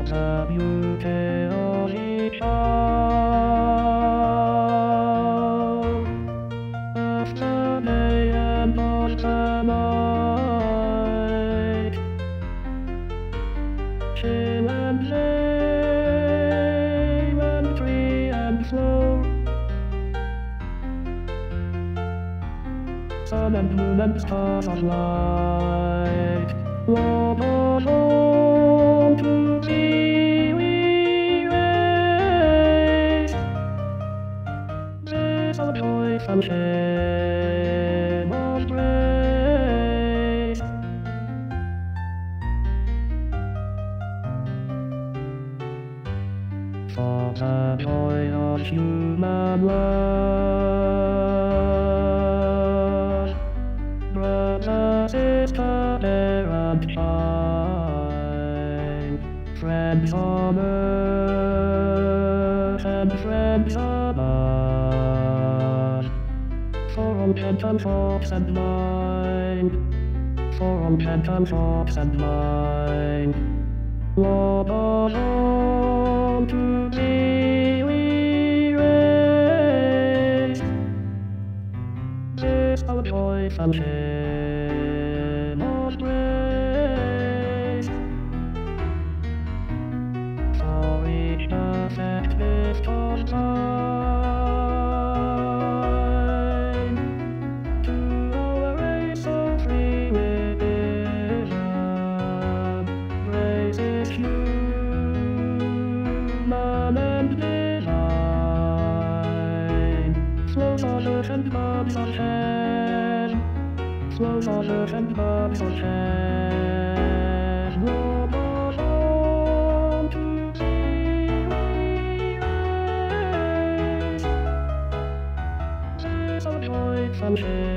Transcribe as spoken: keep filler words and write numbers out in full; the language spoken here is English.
have you tell each other as the day and on the night, chill and lame and free and slow, sun and moon and stars of light, love alone to be erased. This our joy from shame of grace. For the joy of human love, brother, sister, parent, child, friends on earth and friends above, for all gentle thoughts and mind, for all gentle thoughts and mind, Lord alone to be erased. This our joy from shame of grace. For each perfect gift of thine, to our race so free within, grace is human and divine. Flows on earth and loves on heaven, flows on earth and loves on heaven. Lord alone to be raised. This our joy from shame.